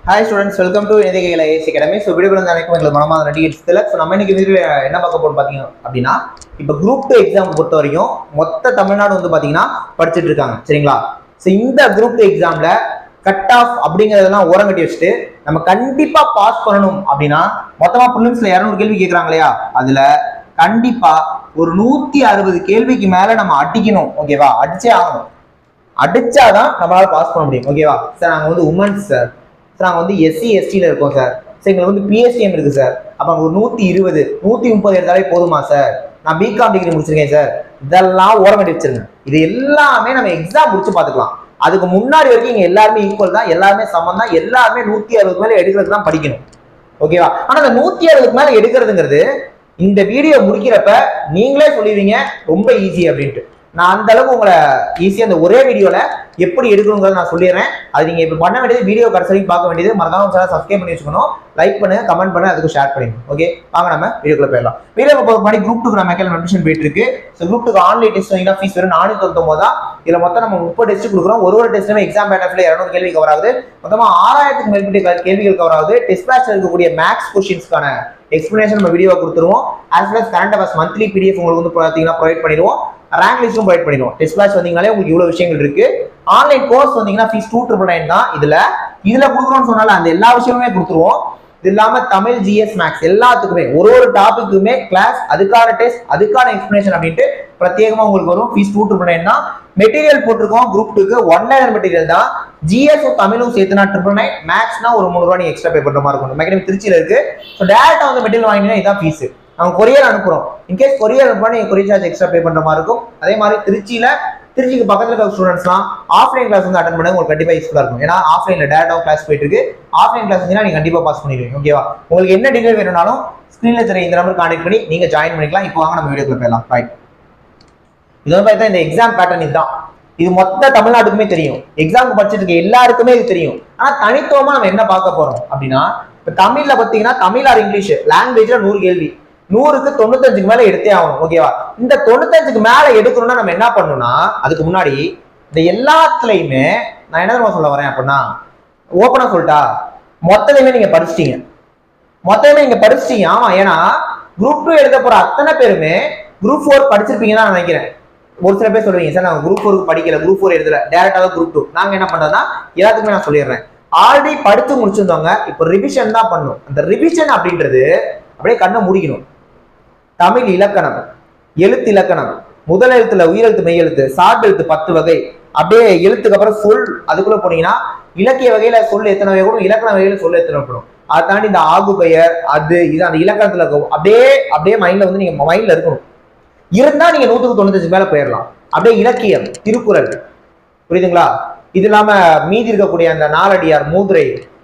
Hi students, welcome to Nidhikala AS Academy. So video வந்து அனைக்கும் உங்களுக்கு மனமார்ந்த நன்றிகள். So நம்ம இன்னைக்கு வீடியோல என்ன பார்க்க போறோம் பாத்தீங்க அப்படினா இப்போ group 2 எக்ஸாம் பொறுத்த வரைக்கும் மொத்த தமிழ்நாடு வந்து பாத்தீங்கன்னா படிச்சிட்டு இருக்காங்க சரிங்களா. சோ இந்த group 2 எக்ஸாம்ல கட் ஆஃப் அப்படிங்கறதெல்லாம் ஓரங்கட்டி வச்சிட்டு நம்ம கண்டிப்பா பாஸ் பண்ணனும் அப்படினா மொத்தமா prelims-ல 200 கேள்வி கேக்குறாங்க இல்லையா, அதுல கண்டிப்பா ஒரு 160 கேள்விக்கு மேல நம்ம அடிக்கணும். ஓகேவா, அடிச்சே ஆகணும். அடிச்சாதான் நம்மளால பாஸ் பண்ண முடியும். ஓகேவா சார், நாங்க வந்து உமன்ஸ் சார், நாங்கள் வந்து எஸ்சி எஸ்டியில் இருக்கோம் சார், எங்களுக்கு வந்து பிஎஸ்டிஎம் இருக்கு சார், அப்போ ஒரு 120 130 எடுத்தாலே போதுமா சார், நான் பிகாம் டிகிரி முடிச்சிருக்கேன் சார், இதெல்லாம் ஓரங்கட்டி வச்சிருங்க. இது எல்லாமே நம்ம எக்ஸாம் முடிச்சு பார்த்துக்கலாம். அதுக்கு முன்னாடி வரைக்கும் இங்கே எல்லாருமே ஈக்குவல் தான், எல்லாருமே சமம் தான், எல்லாருமே 160 மேலே எடுக்கிறதுக்கு தான் படிக்கணும். ஓகேவா, ஆனால் அந்த 160 மேலே எடுக்கிறதுங்கிறது இந்த வீடியோ முடிக்கிறப்ப நீங்களே சொல்லிடுவீங்க ரொம்ப ஈஸி அப்படின்ட்டு. நான் அந்த அளவுக்கு உங்களை ஈஸியா அந்த ஒரே வீடியோல எப்படி எடுக்கணுங்கிறத நான் சொல்லிடுறேன். அது நீங்க இப்ப பண்ண வேண்டியது வீடியோ கடைசி வரைக்கும் பார்க்க வேண்டியது, மறக்காம சேனல் சப்ஸ்கிரைப் பண்ணி வச்சுக்கணும், லைக் பண்ணுங்க, கமெண்ட் பண்ணுங்க, அதுக்கு ஷேர் பண்ணுங்க. ஓகே, வாங்க நம்ம வீடியோக்குள்ள போயிடலாம். வீடியோ போகிற மாதிரி குரூப் 2 நம்ம அக்கௌண்ட் அட்மிஷன் போயிட்டு இருக்கு. ஸோ குரூப் 2 ஆன்லைன் டெஸ்ட் வாங்கினா ஃபீஸ் வெறும் 499 தான். இதுல மொத்தம் நம்ம 30 டெஸ்ட் கொடுக்குறோம். ஒரு டெஸ்ட்டுமே எக்ஸாம் பேட்டர்ல 200 கேள்வி கவர் ஆகுது. மொத்தமா 6000க்கு மேற்பட்ட கேள்விகள் கவர் ஆகுது. டெஸ்ட் பேட்ச்ல இருக்கக்கூடிய மேக்ஸ் கொஸ்டின்ஸ்க்கான எக்ஸ்பிளனேஷன் நம்ம வீடியோ கொடுத்துருவோம். As well as current affairs monthly PDF உங்களுக்கு வந்து பார்த்தீங்கன்னா ப்ரொவைட் பண்ணிடுவோம். ரேங்க் லிஸ்டும் ப்ரொவைட் பண்ணிடுவோம். டெஸ்ட் பேட்ச் வந்தீங்கனாலே உங்களுக்கு இவ்வளவு விஷயங்கள் இருக்கு. ஆன்லைன் கோர்ஸ் வந்தீங்கன்னா ஃபீஸ் 2999 தான். இதுல கொடுக்குறோம்னு சொன்னால அந்த எல்லா விஷயமுமே கொடுத்துருவோம். இது இல்லாம தமிழ், ஜிஎஸ், மேக்ஸ் எல்லாத்துக்குமே ஒரு டாபிக்குமே கிளாஸ், அதுக்கான டெஸ்ட், அதுக்கான எக்ஸ்பிளனேஷன் அப்படின்ட்டு பிரத்யேகமா உங்களுக்கு வரும். ஃபீஸ் 2999 தான். மெட்டீரியல் போட்டிருக்கோம் குரூப் 2க்கு 1 லேயர் மெட்டீரியல் தான். ஜிஎஸ் தமிழும் சேர்த்துனா 999, மேக்ஸ்னா ஒரு 3 ரூபாய் நீங்க எக்ஸ்ட்ரா பே பண்ற மாதிரி இருக்கும். மெக்கானிக் திருச்சியில இருக்கு. ஸோ டேரக்டா வந்து மெட்டீரியல் வாங்கினீங்கன்னா இதான் ஃபீஸ். நாங்கள் கொரியர் அனுப்புறோம். இன்கேஸ் கொரியர் அனுப்புனா நீங்க கொரியர் சார்ஜ் எக்ஸ்ட்ரா பே பண்ற மாதிரி இருக்கும். அதே மாதிரி திருச்சிக்கு பக்கத்துல இருக்க ஸ்டூடெண்ட்ஸ்லாம் ஆஃப்லைன் கிளாஸ் வந்து அட்டன் பண்ண உங்களுக்கு கண்டிப்பா யூஸ்ஃபுல்லா இருக்கும். ஏன்னா ஆஃப்லைன்ல டேரக்டா கிளாஸ் போயிட்டு இருக்கு. ஆஃப்லைன் கிளாஸ் வந்து நீங்க கண்டிப்பா பாஸ் பண்ணிடுவீங்க. ஓகேவா, உங்களுக்கு என்ன டீடைல் வேணும்னாலும் ஸ்கிரீன்ல தெரிய இந்த நம்பர் கான்டாக்ட் பண்ணி நீங்க ஜாயின் பண்ணிக்கலாம். இப்போ வாங்க நம்ம வீடியோக்குள்ள போயிடலாம். ரைட், இது வந்து பார்த்தா இந்த எக்ஸாம் பேட்டர்ன் இதுதான். இது மொத்த தமிழ்நாட்டுக்குமே தெரியும். எக்ஸாமுக்கு படிச்சுட்டு இருக்க எல்லாருக்குமே இது தெரியும். ஆனா தனித்துவமா நம்ம என்ன பார்க்க போறோம் அப்படின்னா, இப்ப தமிழ்ல பாத்தீங்கன்னா தமிழ் ஆர் இங்கிலீஷ் லாங்குவேஜ்ல 100 கேள்வி, 100க்கு 95க்கு மேல எடுத்தே ஆகணும். ஓகேவா, இந்த 95க்கு மேல எடுக்கணும்னா நம்ம என்ன பண்ணணும்னா, அதுக்கு முன்னாடி இந்த எல்லாத்துலயுமே நான் என்ன சொல்ல வரேன் அப்படின்னா, ஓப்பனா சொல்லிட்டா மொத்தத்தையுமே நீங்க படிச்சிட்டீங்க. ஆமா, ஏன்னா குரூப் 2 எடுக்க போற அத்தனை பேருமே குரூப் 4 படிச்சிருப்பீங்கன்னு நான் நினைக்கிறேன். ஒரு சில பேர் சொல்லுவீங்க சார் நாங்க குரூப் 4 படிக்கல, குரூப் 4 எழுதல, டேரக்டா குரூப் 2. நாங்க என்ன பண்றோம்னா எல்லாத்துக்குமே நான் சொல்லிடுறேன், ஆல்ரெடி படிச்சு முடிச்சிருந்தவங்க இப்போ ரிவிஷன் தான் பண்ணணும். அந்த ரிவிஷன் அப்படின்றது அப்படியே கண்ணை முடிக்கணும். தமிழ் இலக்கணம், எழுத்து இலக்கணம், முதல் எழுத்துல உயிரெழுத்து, மெய் எழுத்து, சார்பு எழுத்து 10 வகை, அப்படியே எழுத்துக்கு அப்புறம் சொல், அதுக்குள்ள போனீங்கன்னா இலக்கிய வகையில சொல் எத்தனை வகை கூட, இலக்கண வகையில சொல் எத்தனை வகை. அதை தாண்டி இந்த ஆகு பெயர் அது இது அந்த இலக்கணத்துல இருக்கும். அப்படியே மைண்ட்ல வந்து நீங்க மைண்ட்ல இருக்கணும். இருந்தா நீங்க 100க்கு 95 மேல போயிடலாம். அப்படியே இலக்கியம், திருக்குறள், புரியுதுங்களா? இது இல்லாம மீதி இருக்கக்கூடிய அந்த நாலடியார், மூதுரை,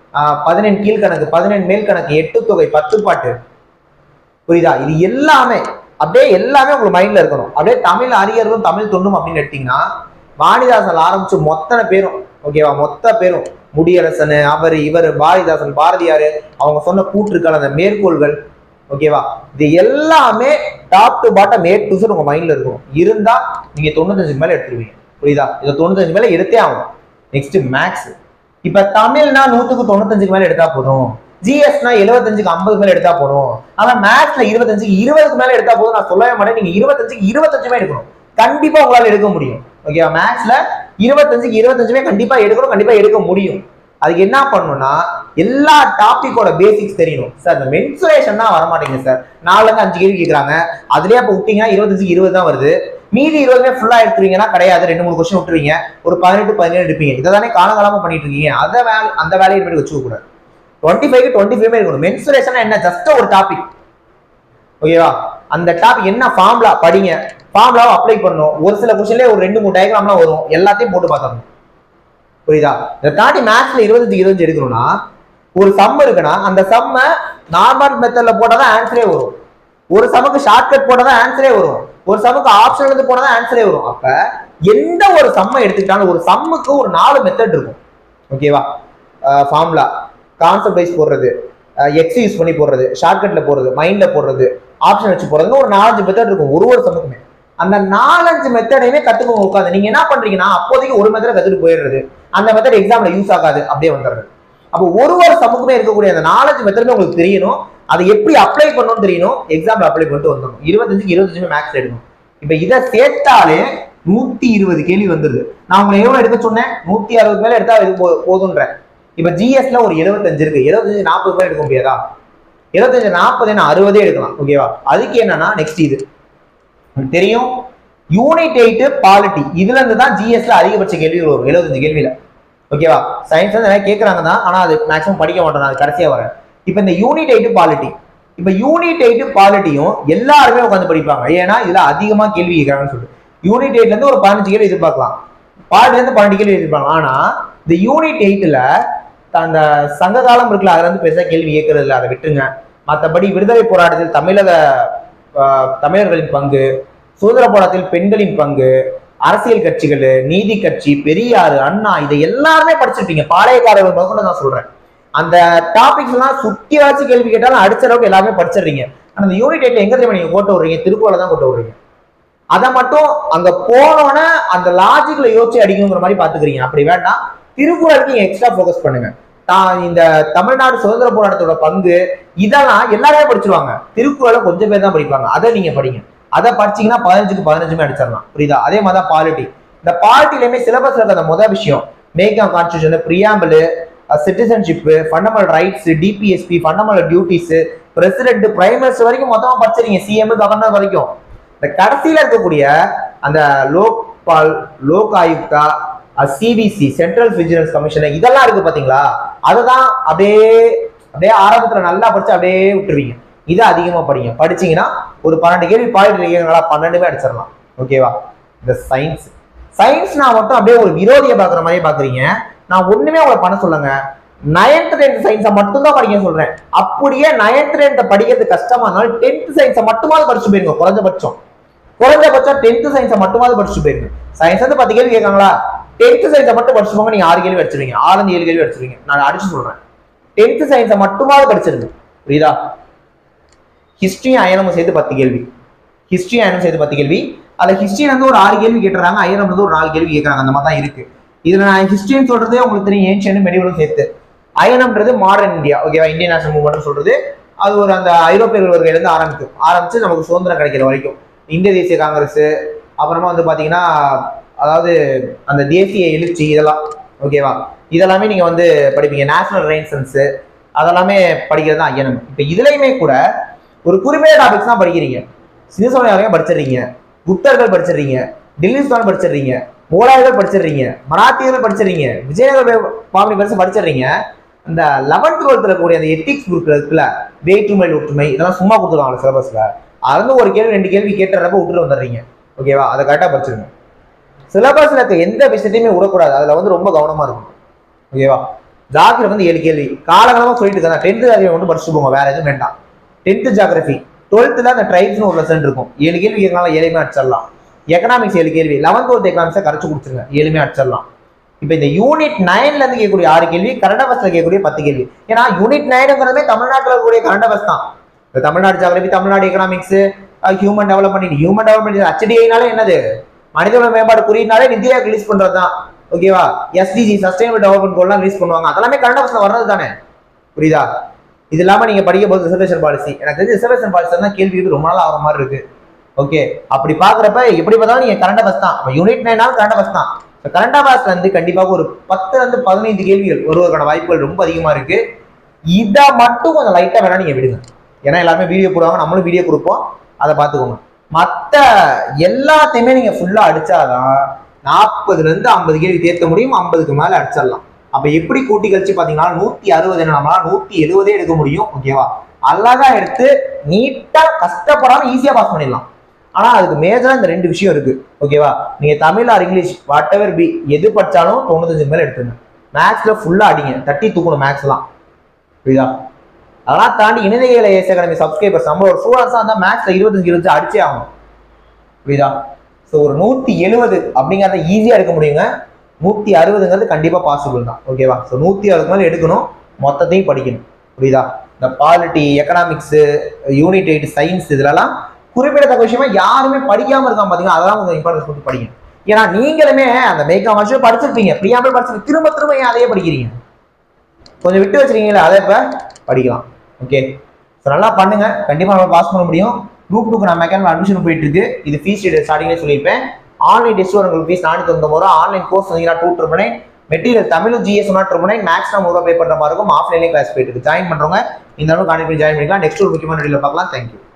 14 கீழ்கணக்கு, 14 மேல் கணக்கு, 8 தொகை, 10 பாட்டு, புரியுதா? இது எல்லாமே உங்களுக்கு மைண்ட்ல இருக்கணும். அப்படியே தமிழ் அறிஞர்களும் தமிழ் தொண்டும் அப்படின்னு எடுத்தீங்கன்னா வாணிதாசன் ஆரம்பிச்சு மொத்தனை பேரும், ஓகேவா, மொத்த பேரும், முடியரசன், அவர் இவர், பாரதிதாசன், பாரதியாரு, அவங்க சொன்ன கூற்றுக்கள், அந்த மேற்கோள்கள், ஓகேவா, இது எல்லாமே top to bottom A to Z உங்க மைண்ட்ல இருக்கும். இருந்தா நீங்க 95 மேல எடுத்துருவீங்க. புரியுதா? இதை 95 மேல எடுத்தே ஆகும். Next maths. இப்ப தமிழ்னா 100க்கு 95 மேல எடுத்தா போதும், ஜிஎஸ்னா 75க்கு 50 மேல எடுத்தா போதும். ஆனா மேக்ஸ்ல 25க்கு 20க்கு மேல எடுத்தா போதும் நான் சொல்லவே மாட்டேன். நீங்க 25க்கு 25 எடுக்கணும். கண்டிப்பா உங்களால எடுக்க முடியும். ஓகேவா, மேக்ஸ்ல 25க்கு 25 கண்டிப்பா எடுக்கணும், கண்டிப்பா எடுக்க முடியும். அதுக்கு என்ன பண்ணணும்னா எல்லா டாபிக்கோட பேசிக்ஸ் தெரியணும். சார் இந்த மென்சுரேஷன் தான் வரமாட்டேங்குது சார், 4ல 5 கேள்வி கேட்கறாங்க, அதுலயே அப்ப விட்டீங்கன்னா 25க்கு 20 தான் வருது. மீதி 20 ஃபுல்லா எடுத்துருவீங்கன்னா கிடையாது, 2-3 கொஸ்டின் விட்டுருவீங்க, ஒரு 18-17 எடுப்பீங்க. இதை தானே காலகாலமா பண்ணிட்டு இருக்கீங்க. அந்த வேலையை பண்ணி வச்சுக்க கூடாது. 25க்கு 25 இருக்கணும். மென்சுரேஷன் என்ன, ஜஸ்ட் ஒரு டாபிக். ஓகேவா, அந்த டாபிக் என்ன ஃபார்முலா படிங்க, ஃபார்முலாவை அப்ளை பண்ணணும். ஒரு சில கொஸ்டின்ல ஒரு 2-3 டயக்ராம்லாம் வரும், எல்லாத்தையும் போட்டு பார்க்கணும். புரியுதா? இதை தாண்டி மேக்ஸ்ல 20க்கு 20 எடுக்கணும்னா ஒரு சம் இருக்குன்னா அந்த சம்ம நார்மல் மெத்தட்ல போட்டாதான் ஆன்சரே வரும். ஒரு சமுக்கு ஷார்ட்கட் போட்டாதான் ஆன்சரே வரும். ஒரு சமுக்கு ஆப்ஷன் இருந்து போனாதான் ஆன்சரே வரும். அப்ப எந்த ஒரு சம்மை எடுத்துக்கிட்டாலும் ஒரு சம்முக்கு ஒரு 4 மெத்தட் இருக்கும். ஓகேவா, ஃபார்முலா, கான்செப்ட் வைஸ் போடுறது, எக்ஸ் யூஸ் பண்ணி போடுறது, ஷார்ட்கட்ல போடுறது, மைண்ட்ல போடுறது, ஆப்ஷன் வச்சு போடுறதுன்னு ஒரு 4-5 மெத்தட் இருக்கும் ஒரு சம்முக்குமே. அந்த 4-5 மெத்தடையுமே கத்துக்கோங்க உட்காந்து. நீங்க என்ன பண்றீங்கன்னா அப்போதைக்கு ஒரு மெத்தட் கத்துட்டு போயிடுறது, அந்த மெத்தட் எக்ஸாம்ல யூஸ் ஆகாது, அப்படியே வந்துடுறது. அப்போ ஒரு சமூகமே இருக்கக்கூடிய அந்த நாலேஜ் மெத்தட் உங்களுக்கு தெரியணும், அதை எப்படி அப்ளை பண்ணணும்னு தெரியணும், எக்ஸாம்ல அப்ளை பண்ணிட்டு வந்துடும். 25 மேக்ஸ் எடுக்கணும். இப்ப இதை சேர்த்தாலே 120 கேள்வி வந்துருது. நான் உங்களை எவ்வளவு எடுக்க சொன்னேன், 160 மேல எடுத்தா இது போதுன்றேன். இப்ப ஜிஎஸ்ல ஒரு 75 இருக்கு, 75 40 மேல எடுக்க முடியாதா? 75 40 60 எடுக்கலாம். ஓகேவா? அதுக்கு என்னன்னா நெக்ஸ்ட் இது தெரியும், யூனிட் 8 பாலிட்டி. இதுல இருந்து தான் ஜிஎஸ்ல அதிகபட்ச கேள்வி வரும் 75 கேள்வியில. ஓகேவா? சயின்ஸ் வந்து நிறைய கேட்கறாங்க தான், ஆனா அது மேக்ஸிமம் படிக்க மாட்டோம், அது கடைசியா வரேன். இப்ப இந்த யூனிட் 8 பாலிட்டி, இப்ப யூனிட் 8 பாலிட்டியும் எல்லாருமே உட்காந்து படிப்பாங்க. ஏன்னா இதுல அதிகமா கேள்வி கேட்கறாங்கன்னு சொல்லிட்டு யூனிட் 8ல இருந்து ஒரு 15 கேள்வி எதிர்பார்க்கலாம், பாலிட்டில இருந்து 12 கேள்வி எதிர்பார்க்கலாம். ஆனா இந்த யூனிட் 8ல அந்த சங்க காலம் இருக்குல்ல, அதுல இருந்து பெருசா கேள்வி கேட்கறது இல்லை, அதை விட்டுருங்க. மற்றபடி விடுதலை போராட்டத்தில் தமிழர்களின் பங்கு, சுதந்திர போராட்டத்தில் பெண்களின் பங்கு, அரசியல் கட்சிகள், நீதி கட்சி, பெரியாறு, அண்ணா, இதை எல்லாருமே படிச்சிருப்பீங்க. பாளையக்காரர்கள் முதல்ல நான் சொல்றேன். அந்த டாபிக்ஸ் எல்லாம் சுத்தி வச்சு கேள்வி கேட்டாலும் அடிச்ச அளவுக்கு எல்லாமே படிச்சிடுறீங்க. ஆனா அந்த யூனிட் 8 எங்க தெரியுமா நீங்க கோட்ட விடுறீங்க? திருக்குறளை தான் கோட்ட விடுறீங்க. அதை மட்டும் அங்க போனோன்னே அந்த லாஜிக்ல யோசிச்சு அடிக்கணுங்கிற மாதிரி பாத்துக்கிறீங்க. அப்படி வேண்டாம், திருக்குறளுக்கு நீங்க எக்ஸ்ட்ரா போக்கஸ் பண்ணுங்க. இந்த தமிழ்நாடு சுதந்திர போராட்டத்தோட பங்கு இதெல்லாம் எல்லாருமே படிச்சிருவாங்க, திருக்குறளை கொஞ்சம் பேர் தான் படிப்பாங்க. அதை நீங்க படிங்க. அதை படிச்சீங்கன்னா 15க்கு 15 அடிச்சிடலாம். புரியுதா? அதே மாதிரி தான் பாலிட்டி. இந்த பாலிட்டிலையுமே சிலபஸ்ல இருக்க அந்த முதல் விஷயம் making of constitution, preamble, citizenship, fundamental rights, DPSP, fundamental duties, president, prime minister வரைக்கும் மொத்தமா படிச்சிருங்க. சிஎம், கவர்னர் வரைக்கும். இந்த கடைசியில இருக்கக்கூடிய அந்த லோக்பால், லோக் ஆயுக்தா, சிபிசி, சென்ட்ரல் விஜிலன்ஸ் கமிஷன், இதெல்லாம் இருக்கு பாத்தீங்களா? அதுதான் அப்படியே ஆரம்பத்துல நல்லா படிச்சு அப்படியே விட்டுருவீங்க. இதை அதிகமா படிங்க. படிச்சீங்கன்னா ஒரு 12 கேள்வி பாலிட்டி இருக்கீங்களா, 12மே அடிச்சிடலாம். ஓகேவா? இந்த சயின்ஸ் நான் மட்டும் அப்படியே ஒரு விரோதியை பாக்குற மாதிரி பாக்குறீங்க. நான் ஒண்ணுமே உங்களை பண்ண சொல்லுங்க, 9th 10th சயின்ஸை மட்டும் தான் படிக்க சொல்றேன். அப்படியே 9th 10th படிக்கிறது கஷ்டமா இருந்தாலும் 10th சயின்ஸை மட்டுமாவது படிச்சு போயிருங்க. குறைஞ்சபட்சம் 10th சயின்ஸை மட்டுமாவது படிச்சு போயிருங்க. சயின்ஸ் வந்து 10 கேள்வி கேட்காங்களா, 10th சயின்ஸை மட்டும் படிச்சு போங்க. நீங்க 6 கேள்வி அடிச்சிருவீங்க, 6 7 கேள்வி அடிச்சிருவீங்க. நான் அடிச்சு சொல்றேன், 10th சயின்ஸை மட்டுமாவது படிச்சிருங்க. புரியுதா? ஹிஸ்டரியும் அயனமும் சேர்த்து 10 கேள்வி, ஹிஸ்டரியும் அயனமும் சேர்த்து 10 கேள்வி. அதுல ஹிஸ்டரியில இருந்து ஒரு 6 கேள்வி கேட்டுறாங்க, அயனம் வந்து ஒரு 4 கேள்வி கேட்கறாங்க. அந்த மாதிரி தான் இருக்கு. இதுல நான் ஹிஸ்டரின்னு சொல்றதே உங்களுக்கு தெரியும், ஏன்ஷியன்ட் மெடிவலும் சேர்த்து. அயனம்ன்றது மாடர்ன் இந்தியா. ஓகேவா? இந்தியன் நேஷனல் மூவ்மெண்ட் சொல்றது அது ஒரு அந்த ஐரோப்பியர்கள் வருகையில இருந்து ஆரம்பிச்சு நமக்கு சுதந்திரம் கிடைக்கிற வரைக்கும் இந்திய தேசிய காங்கிரஸ், அப்புறமா வந்து பாத்தீங்கன்னா அதாவது அந்த தேசிய எழுச்சி, இதெல்லாம். ஓகேவா? இதெல்லாமே நீங்க வந்து படிப்பீங்க. நேஷனல் ரெனைசன்ஸ் அதெல்லாமே படிக்கிறது தான் அயனம். இப்ப இதுலயுமே கூட ஒரு குறிப்பிட்ட டாபிக்ஸ் தான் படிக்கிறீங்க. சிந்துசமயம் படிச்சிடுறீங்க, குப்தர்கள் படிச்சிடுறீங்க, டெல்லி சுல்தான் படிச்சிடுறீங்க, முகலாயர்கள் படிச்சிடுறீங்க, மராத்தியர்கள் படிச்சிடுறீங்க, விஜயநகர பாமணி பெருசு படிச்சிடுறீங்க. இந்த 11th 12th இருக்கக்கூடிய அந்த எத்திக்ஸ் குரூப் இருக்குல்ல, வேற்றுமை ஒற்றுமை, இதெல்லாம் சும்மா கொடுத்துருவாங்க சிலபஸ்ல. அதுல ஒரு கேள்வி 2 கேள்வி கேட்டுறப்ப விட்டுட்டு வந்துடுறீங்க. ஓகேவா? அதை கரெக்டா படிச்சிருங்க. சிலபஸ்ல இருக்க எந்த விஷயத்தையுமே விடக்கூடாது, அதுல வந்து ரொம்ப கவனமா இருக்கும். ஓகேவா? ஜாகிரபி வந்து 7 கேள்வி காலகாலமா சொல்லிட்டு இருக்காங்க. 10th ஜாகிரபி மட்டும் படிச்சுட்டு போங்க, வேற எதுவும் வேண்டாம். 10th ஜாகிரபி, 12th அந்த ட்ரைப்ஸ்னு ஒரு லெசன் இருக்கும், 7 கேள்வி கேட்கலாம், 7மே அடிச்சிடலாம். எக்கனாமிக்ஸ் 7 கேள்வி, 11th 12th எக்கனாமிக்ஸை கரைச்சு கொடுத்துருங்க, 7மே அடிச்சிடலாம். இப்ப இந்த யூனிட் 9ல இருந்து கேட்கக்கூடிய 6 கேள்வி, கரண்ட் அஃபேர்ஸ்ல கேட்கக்கூடிய 10 கேள்வி. ஏன்னா யூனிட் 9ங்கிறதுமே தமிழ்நாட்டில் இருக்கக்கூடிய கரண்ட் அஃபேர்ஸ் தான். Tamil Nadu geography, Tamil Nadu economics, human development, HDI-னாலே என்னது, மனிதவள மேம்பாடு குறியினாலே நிதியா ரிலீஸ் பண்றதுதான். ஓகேவா? SDG, சஸ்டைனபிள் டெவலப்மெண்ட் கோல்லாம் ரிலீஸ் பண்ணுவாங்க, அதெல்லாமே கரண்ட் அஃபேர்ஸ்ல வர்றது தானே. புரியுதா? இது இல்லாம நீங்க படிக்க போது ரிசர்வேஷன் பாலிசி, எனக்கு தெரிஞ்சு ரிசர்வேஷன் பாலிசி தான் கேள்வி ரொம்ப நாள் ஆகிற மாதிரி இருக்கு. ஓகே, அப்படி பாக்குறப்ப எப்படி பார்த்தாலும் நீங்க கரண்ட் அஃபேர்ஸ் தான். யூனிட் 9 கரண்ட் அஃபேர்ஸ் தான். கரண்ட் அஃபேர்ஸ்ல இருந்து கண்டிப்பாக ஒரு 10 இருந்து 15 கேள்விகள் வருவதற்கான வாய்ப்புகள் ரொம்ப அதிகமா இருக்கு. இதை மட்டும் கொஞ்சம் லைட்டா வேணா நீங்க விடுங்க, ஏன்னா எல்லாருமே வீடியோ போடுவாங்க, நம்மளும் வீடியோ கொடுப்போம், அதை பார்த்துக்கோங்க. மற்ற எல்லாத்தையுமே நீங்க ஃபுல்லா அடிச்சாதான் 40ல இருந்து 50 கேள்வி தேர்த்த முடியும், 50க்கு மேல அடிச்சிடலாம். அப்ப எப்படி கூட்டி கழிச்சு பாத்தீங்கன்னா 160 நம்மளால 170 எடுக்க முடியும். ஓகேவா? அழகா எடுத்து நீட்டா கஷ்டப்படாம ஈஸியா பாஸ் பண்ணிடலாம். ஆனா அதுக்கு மேஜரா இந்த 2 விஷயம் இருக்கு. ஓகேவா? நீங்க Tamil or English whatever be பி எது படிச்சாலும் 95 மேல எடுத்துங்க. மேக்ஸ்ல ஃபுல்லா அடிங்க, தட்டி தூக்கணும் மேக்ஸ் எல்லாம். புரியுதா? அதெல்லாம் தாண்டி இணையதள ஏஎஸ் அகாடமி சப்ஸ்கிரைபர்ஸ் நம்ம ஒரு ஸ்டூடெண்ட்ஸா இருந்தா மேக்ஸ்ல 25 அடிச்சே ஆகும். புரியுதா? ஸோ ஒரு 170 அப்படிங்கிறத ஈஸியா எடுக்க முடியுங்க. 160ங்கிறது கண்டிப்பா பாசிபிள் தான். ஓகேவா? ஸோ 160 மேல எடுக்கணும், மொத்தத்தையும் படிக்கணும். புரியுதா? இந்த பாலிட்டி, எக்கனாமிக்ஸ், யூனிட் 8 சயின்ஸ், இதுலலாம் குறிப்பிடத்தக்க விஷயமா யாருமே படிக்காம இருக்காம பாத்தீங்கன்னா அதெல்லாம் கொஞ்சம் இம்பார்ட்டன்ஸ் கொடுத்து படிங்க. ஏன்னா நீங்களுமே அந்த மேக்கா வருஷம் படிச்சிருப்பீங்க, பிரியாமல் படிச்சிருப்பீங்க, திரும்ப திரும்ப ஏன் அதையே படிக்கிறீங்க? கொஞ்சம் விட்டு வச்சிருக்கீங்களா அதை இப்போ படிக்கலாம். ஓகே, ஸோ நல்லா பண்ணுங்க, கண்டிப்பாக நம்ம பாஸ் பண்ண முடியும். குரூப் 2க்கு நம்ம அகாடமி அட்மிஷன் போயிட்டு இருக்கு. இது ஃபீஸ் ஸ்டார்டிங்லேயே சொல்லியிருப்பேன். ஆன்லைன் டெஸ்ட் உங்களுக்கு ஃபீஸ் 490 ரூபா. ஆன்லைன் கோர்ஸ் வந்தீங்கன்னா 2 மெட்டீரியல் தமிழ் ஜிஎஸ் 1 மேக்ஸ் நம்ம ரூபா பே பண்ணுற மாதிரி இருக்கும். ஆஃப்லைன்லேயே கிளாஸ் போயிட்டு இருக்கு. ஜாயின் பண்ணுறவங்க இந்த அளவுக்கு கான்டெக்ட் பண்ணி ஜாயின் பண்ணிக்கலாம். நெக்ஸ்ட் ஒரு முக்கியமான வீடியோவில் பார்க்கலாம். தேங்க்யூ.